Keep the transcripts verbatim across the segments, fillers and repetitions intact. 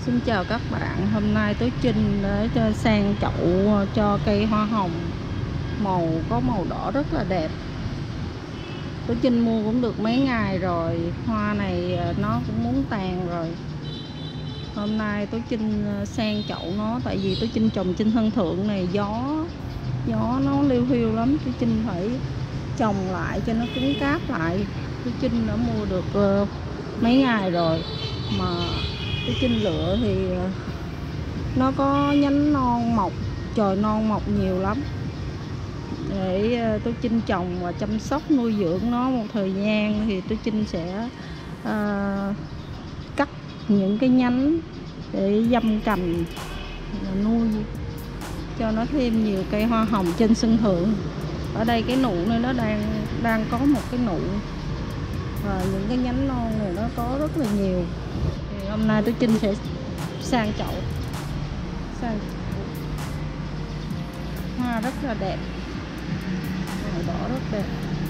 Xin chào các bạn, hôm nay Tố Trinh để cho sang chậu cho cây hoa hồng màu có màu đỏ rất là đẹp. Tố Trinh mua cũng được mấy ngày rồi, hoa này nó cũng muốn tàn rồi. Hôm nay Tố Trinh sang chậu nó tại vì Tố Trinh trồng trên sân thượng này gió gió nó liu hiu lắm, Tố Trinh phải trồng lại cho nó cứng cáp lại. Tố Trinh đã mua được uh, mấy ngày rồi mà Tố Trinh lựa thì nó có nhánh non mọc, chồi non mọc nhiều lắm. Để Tố Trinh trồng và chăm sóc nuôi dưỡng nó một thời gian thì Tố Trinh sẽ uh, cắt những cái nhánh để dăm cành nuôi cho nó thêm nhiều cây hoa hồng trên sân thượng. Ở đây cái nụ này nó đang đang có một cái nụ và những cái nhánh non này nó có rất là nhiều. Thì hôm nay Tố Trinh sẽ sang chậu, sang hoa rất là đẹp, màu đỏ rất đẹp.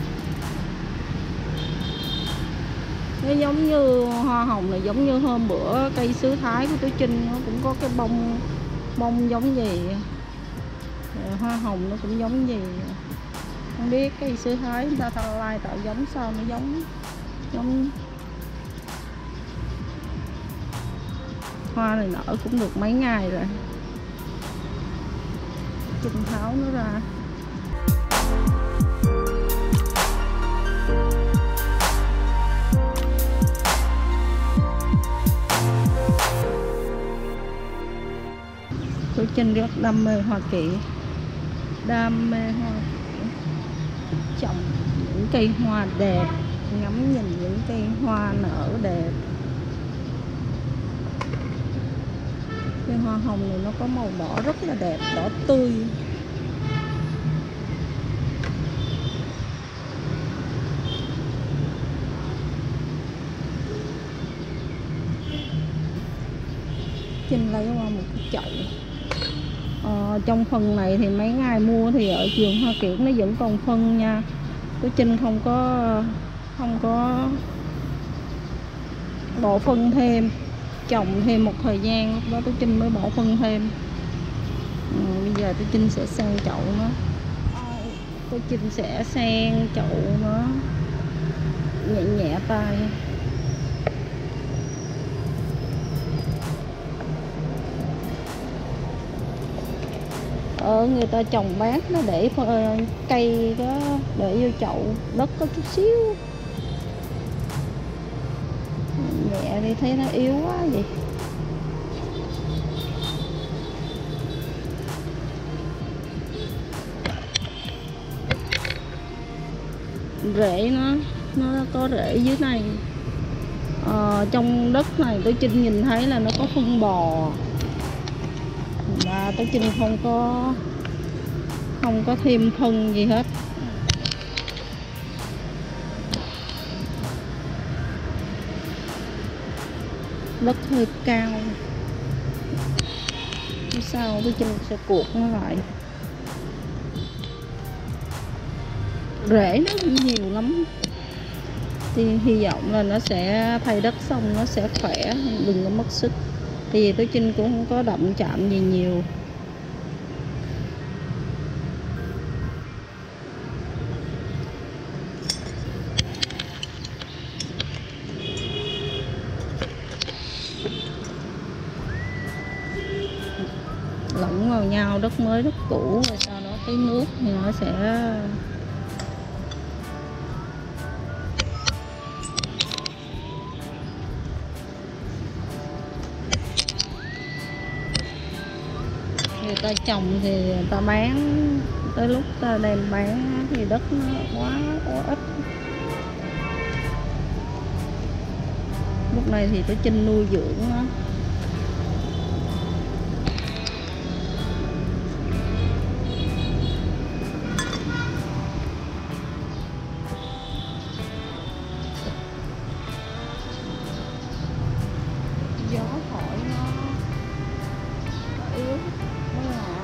Nó giống như hoa hồng này, giống như hôm bữa cây sứ Thái của Tố Trinh nó cũng có cái bông bông giống gì, hoa hồng nó cũng giống gì. Không biết cây sứ Thái người ta thay lai tạo giống sao nó giống giống. Hoa này nở cũng được mấy ngày rồi. Trinh tháo nó ra. Tố Trinh rất đam mê hoa kiểng, đam mê hoa kiểng, trồng những cây hoa đẹp, ngắm nhìn những cây hoa nở đẹp. Cây hoa hồng này nó có màu đỏ rất là đẹp, đỏ tươi. Trinh lấy qua một cái chậu. Ờ, trong phần này thì mấy ngày mua thì ở vườn hoa kiểng nó vẫn còn phân nha. Tố Trinh không có không có bỏ phân thêm, trồng thêm một thời gian lúc đó Tố Trinh mới bỏ phân thêm. Ừ, bây giờ Tố Trinh sẽ sang chậu nó. Tố Trinh sẽ sang chậu nó nhẹ nhẹ tay. Ở người ta trồng bát nó để cây đó để vô chậu đất có chút xíu. Nhẹ đi, thấy nó yếu quá vậy. Rễ nó nó có rễ dưới này. Ờ, trong đất này Tố Trinh nhìn thấy là nó có phân bò và Tố Trinh không có không có thêm phân gì hết. Đất hơi cao, sau Tố Trinh sẽ cuột nó lại. Rễ nó cũng nhiều lắm thì hy vọng là nó sẽ thay đất xong nó sẽ khỏe, đừng có mất sức. Thì Tố Trinh cũng không có động chạm gì nhiều. Lẫn vào nhau đất mới đất cũ rồi sau đó cái nước thì nó sẽ người ta trồng thì người ta bán, tới lúc ta đem bán thì đất nó quá quá ít. Lúc này thì Tố Trinh nuôi dưỡng nó. Gió thổi nó, nó yếu nó ngã.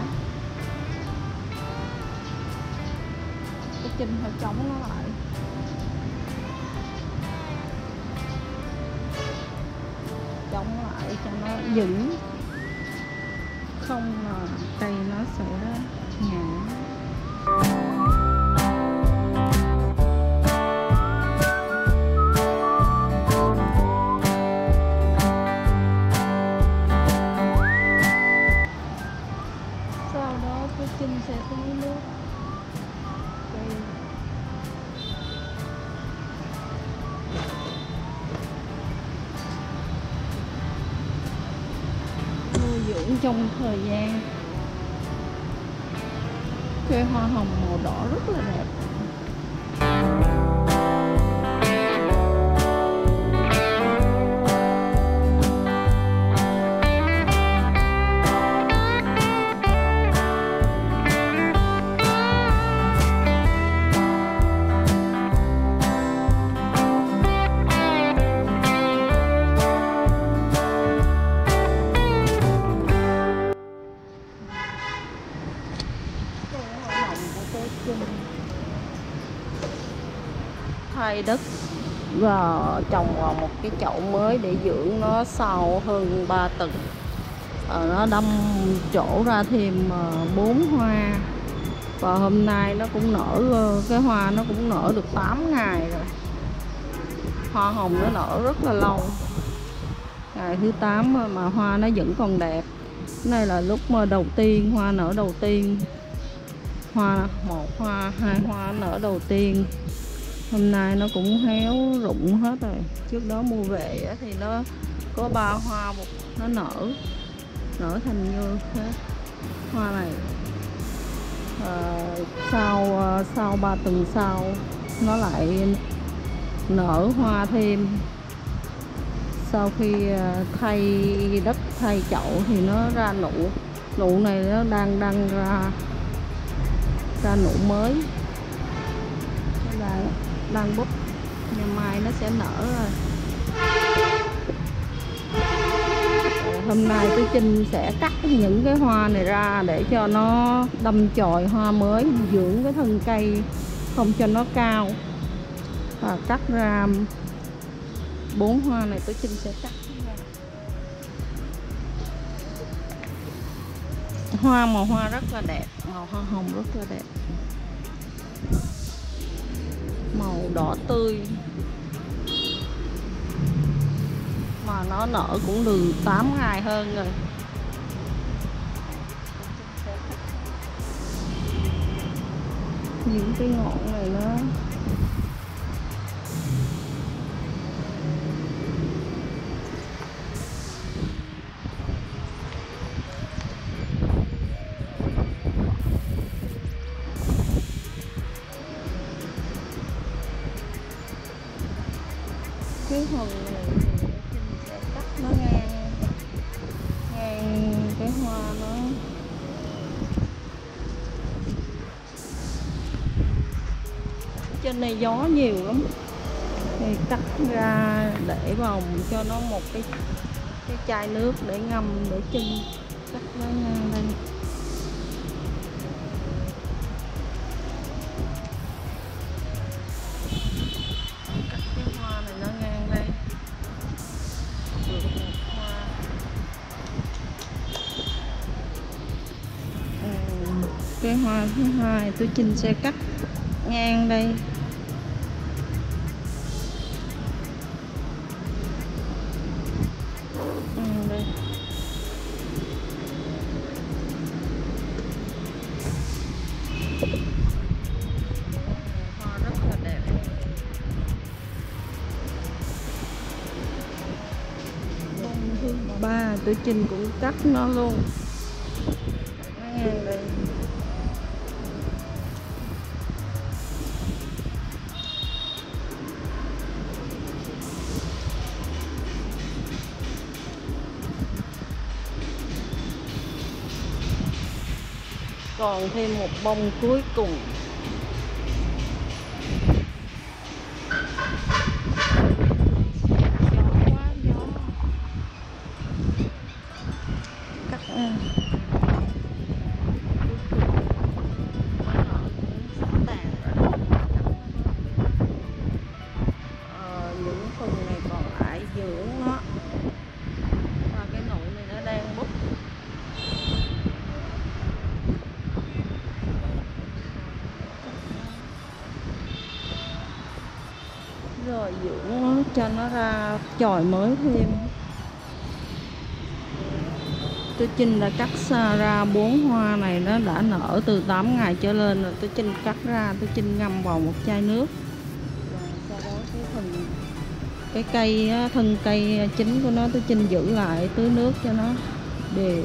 Tố Trinh phải chống nó lại. Chống lại cho nó vững, không là cây nó sẽ ngã. Sau đó cô Trinh sẽ tưới nước cây. Nuôi dưỡng trong thời gian. Cây hoa hồng màu đỏ rất là đẹp. Thay đất và trồng vào một cái chậu mới để dưỡng nó sau hơn ba tuần. Ờ, nó đâm chỗ ra thêm bốn hoa và hôm nay nó cũng nở, cái hoa nó cũng nở được tám ngày rồi. Hoa hồng nó nở rất là lâu, ngày thứ tám mà hoa nó vẫn còn đẹp. Cái này là lúc mà đầu tiên hoa nở đầu tiên, hoa một hoa hai hoa nở đầu tiên. Hôm nay nó cũng héo rụng hết rồi. Trước đó mua về thì nó có ba hoa, một nó nở nở thành như thế. Hoa này à, sau sau ba tuần sau nó lại nở hoa thêm. Sau khi thay đất thay chậu thì nó ra nụ. Nụ này nó đang đang ra ra nụ mới, nó đang đang búp, ngày mai nó sẽ nở rồi. Hôm nay tôi Trinh sẽ cắt những cái hoa này ra để cho nó đâm chồi hoa mới, dưỡng cái thân cây không cho nó cao. Và cắt ra bốn hoa này tôi Trinh sẽ cắt ra. Hoa màu hoa rất là đẹp, màu hoa hồng rất là đẹp, màu đỏ tươi, mà nó nở cũng được tám ngày hơn rồi. Những cái ngọn này nó cái phần này thì sẽ cắt nó ngang ngang cái hoa nó. Trên này gió nhiều lắm thì cắt ra để vào cho nó một cái cái chai nước để ngâm để chân, cắt nó ngang đây. Cái hoa thứ hai tôi Trinh sẽ cắt ngang đây. Ừ, đây. Hoa rất là đẹp. Bông thứ ba tôi Trinh cũng cắt nó luôn. Ngang đây. Còn thêm một bông cuối cùng. Gió quá, gió. Cắt à. Ờ, những phần này còn lại dưỡng nó. cho nó ra chồi mới thêm. Tôi Trinh đã cắt xa ra bốn hoa này, nó đã nở từ tám ngày trở lên rồi. Tôi Trinh cắt ra, tôi Trinh ngâm vào một chai nước. Và sau đó cái phần cái cây thân cây chính của nó tôi Trinh giữ lại, tưới nước cho nó đều.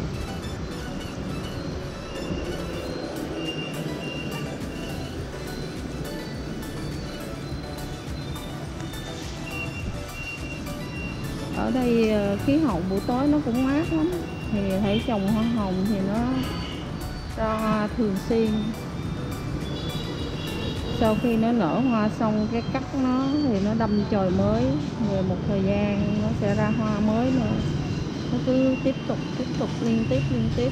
Ở đây khí hậu buổi tối nó cũng mát lắm, thì thấy trồng hoa hồng thì nó ra hoa thường xuyên. Sau khi nó nở hoa xong cái cắt nó thì nó đâm chồi mới, rồi một thời gian nó sẽ ra hoa mới nữa. Nó cứ tiếp tục tiếp tục liên tiếp liên tiếp.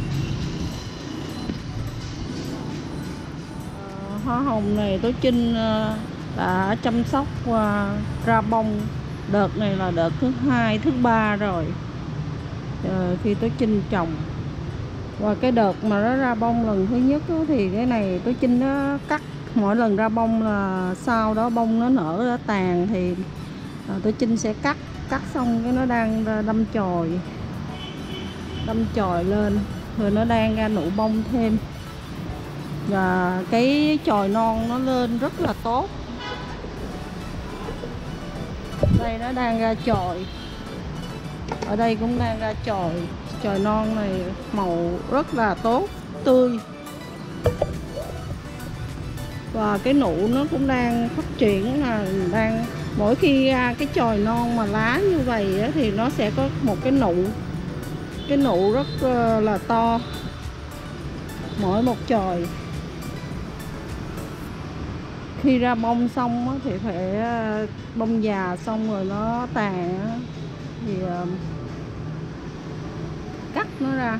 À, hoa hồng này tôi Trinh đã chăm sóc và ra bông. Đợt này là đợt thứ hai, thứ ba rồi à, khi tôi Trinh trồng. Và cái đợt mà nó ra bông lần thứ nhất đó, thì cái này tôi Trinh nó cắt. Mỗi lần ra bông là sau đó bông nó nở nó tàn thì à, tôi Trinh sẽ cắt. Cắt xong cái nó đang đâm chồi, đâm chồi lên, rồi nó đang ra nụ bông thêm. Và cái chồi non nó lên rất là tốt. Đây nó đang ra chồi, ở đây cũng đang ra chồi. Chồi non này màu rất là tốt, tươi. Và cái nụ nó cũng đang phát triển, là đang mỗi khi ra cái chồi non mà lá như vậy á, thì nó sẽ có một cái nụ, cái nụ rất là to mỗi một chồi. Khi ra bông xong á, thì phải bông già xong rồi nó tàn á, thì cắt nó ra.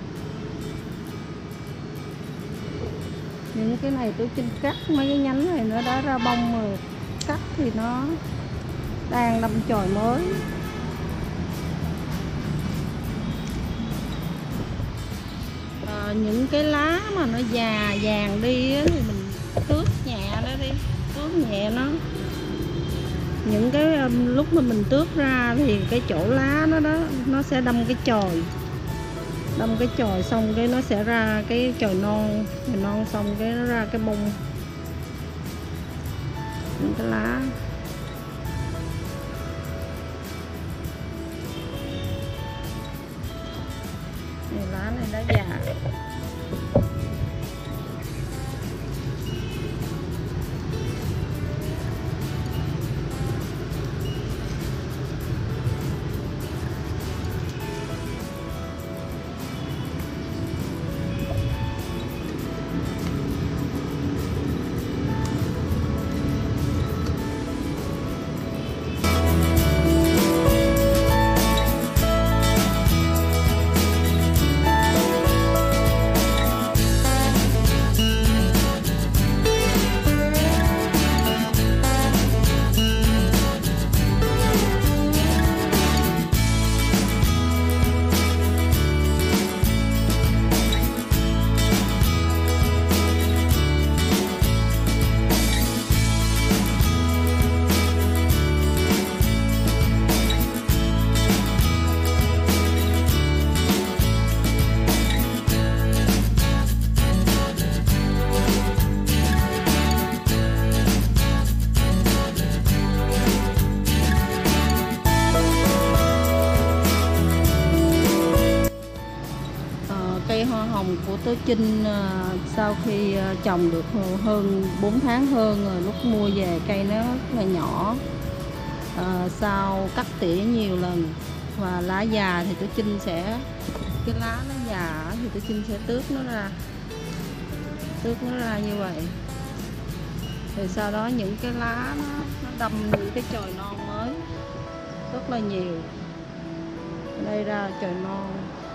Những cái này tôi Trinh cắt mấy cái nhánh này nó đã ra bông rồi, cắt thì nó đang đâm chồi mới. À, những cái lá mà nó già vàng đi á, thì mình tước nhẹ nó đi, tước nhẹ nó. Những cái um, lúc mà mình tước ra thì cái chỗ lá nó đó nó sẽ đâm cái chồi, đâm cái chồi xong cái nó sẽ ra cái chồi non, chồi non xong cái nó ra cái bông, những cái lá. Này lá này đã già. Cây hoa hồng của Tố Trinh sau khi trồng được hơn bốn tháng hơn rồi, lúc mua về cây nó rất là nhỏ. À, sau cắt tỉa nhiều lần và lá già thì Tố Trinh sẽ, cái lá nó già thì Tố Trinh sẽ tước nó ra, tước nó ra như vậy. Rồi sau đó những cái lá nó, nó đâm những cái chồi non mới rất là nhiều. Đây ra chồi non.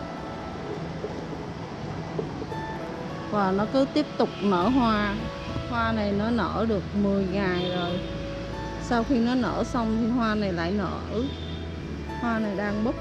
Và nó cứ tiếp tục nở hoa. Hoa này nó nở được mười ngày rồi. Sau khi nó nở xong thì hoa này lại nở. Hoa này đang búp.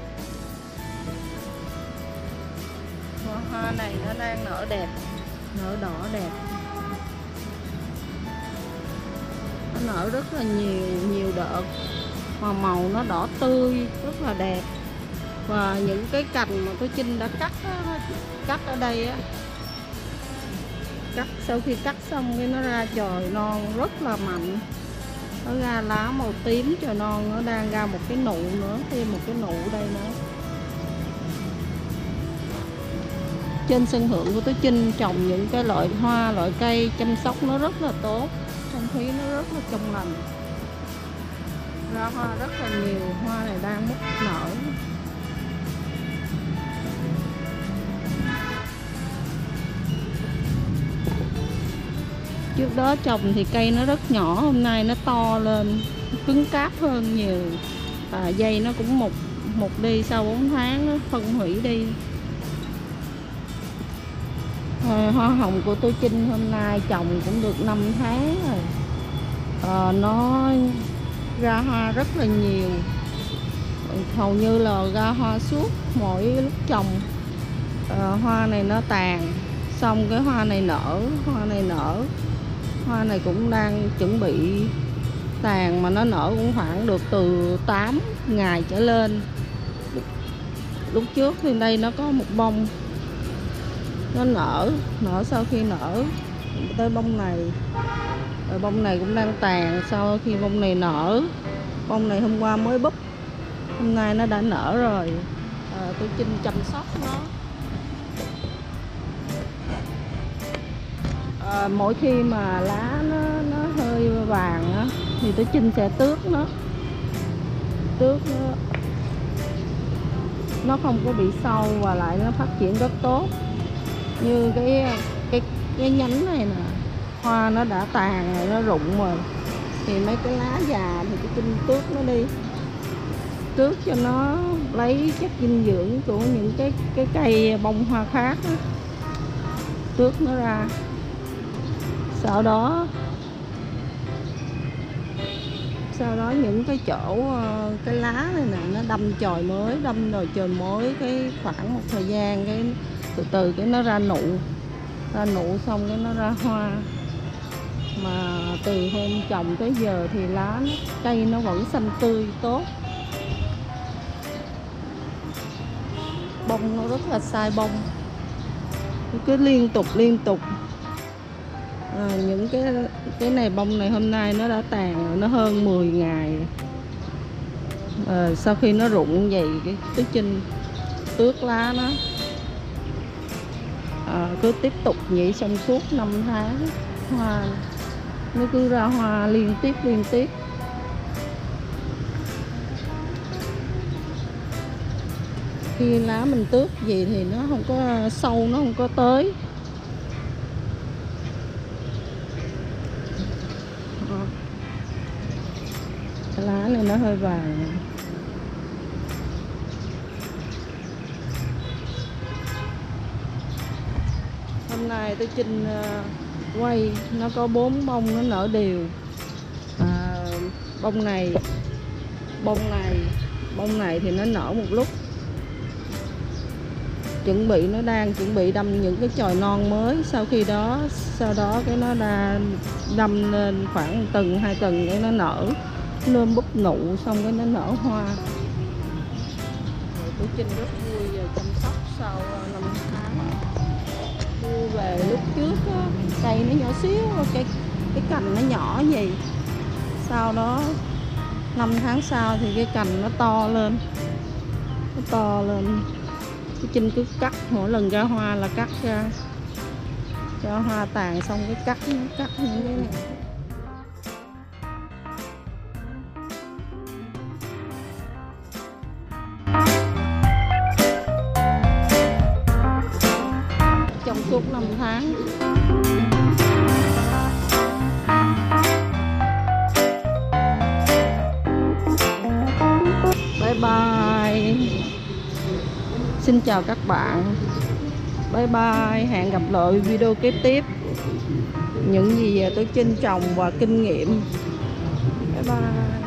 Hoa, hoa này nó đang nở đẹp, nở đỏ đẹp. Nó nở rất là nhiều, nhiều đợt. mà màu nó đỏ tươi rất là đẹp. Và những cái cành mà tôi Trinh đã cắt á, cắt ở đây á, cắt sau khi cắt xong cái nó ra chồi non rất là mạnh, nó ra lá màu tím chồi non, nó đang ra một cái nụ nữa, thêm một cái nụ đây nữa. Trên sân thượng của tôi Trinh trồng những cái loại hoa, loại cây chăm sóc nó rất là tốt, không khí nó rất là trong lành, ra hoa rất là nhiều. Hoa này đang mút nở. Trước đó trồng thì cây nó rất nhỏ, hôm nay nó to lên, cứng cáp hơn nhiều. À, dây nó cũng mục mục đi, sau bốn tháng nó phân hủy đi. À, hoa hồng của tôi Trinh hôm nay trồng cũng được năm tháng rồi. À, nó ra hoa rất là nhiều, hầu như là ra hoa suốt mỗi lúc trồng. À, hoa này nó tàn xong cái hoa này nở, hoa này nở, hoa này cũng đang chuẩn bị tàn, mà nó nở cũng khoảng được từ tám ngày trở lên. Lúc trước thì đây nó có một bông, nó nở, nở sau khi nở tới bông này, rồi bông này cũng đang tàn. Sau khi bông này nở, bông này hôm qua mới búp, hôm nay nó đã nở rồi. À, tôi Trinh chăm sóc nó. À, mỗi khi mà lá nó, nó hơi vàng á, thì tôi Trinh sẽ tước nó, tước nó, nó không có bị sâu và lại nó phát triển rất tốt. Như cái cái cái nhánh này nè, hoa nó đã tàn rồi, nó rụng rồi, thì mấy cái lá già thì tôi Trinh tước nó đi, tước cho nó lấy chất dinh dưỡng của những cái cái cây bông hoa khác đó. Tước nó ra, sau đó sau đó những cái chỗ cái lá này nè nó đâm chồi mới, đâm rồi chồi mới, cái khoảng một thời gian cái từ từ cái nó ra nụ, ra nụ xong cái nó ra hoa. Mà từ hôm trồng tới giờ thì lá nó, cây nó vẫn xanh tươi tốt, bông nó rất là sai bông, cứ liên tục liên tục. À, những cái cái này bông này hôm nay nó đã tàn rồi, nó hơn mười ngày. À, sau khi nó rụng vậy cái tôi Trinh tước lá nó. À, cứ tiếp tục vậy trong suốt năm tháng, hoa nó cứ ra hoa liên tiếp liên tiếp. Khi lá mình tước gì thì nó không có sâu, nó không có tới. Lá này nó hơi vàng. Hôm nay tôi Trinh uh, quay nó có bốn bông nó nở đều. À, bông này, bông này, bông này thì nó nở một lúc, chuẩn bị nó đang chuẩn bị đâm những cái chồi non mới. Sau khi đó, sau đó cái nó đã đâm lên khoảng tuần hai tuần cái nó nở lên búp nụ, xong cái nó nở hoa. Rồi tôi Trinh rất vui về chăm sóc sau năm tháng. Vui về lúc trước á, cây nó nhỏ xíu, cái cái cành nó nhỏ gì, sau đó năm tháng sau thì cái cành nó to lên, nó to lên. Tôi Trinh cứ cắt, mỗi lần ra hoa là cắt ra, cho hoa tàn xong cái cắt, cắt những cái này. Trong suốt năm tháng. Bye bye. Xin chào các bạn. Bye bye. Hẹn gặp lại video kế tiếp. Những gì tôi Trinh trồng và kinh nghiệm. Bye bye.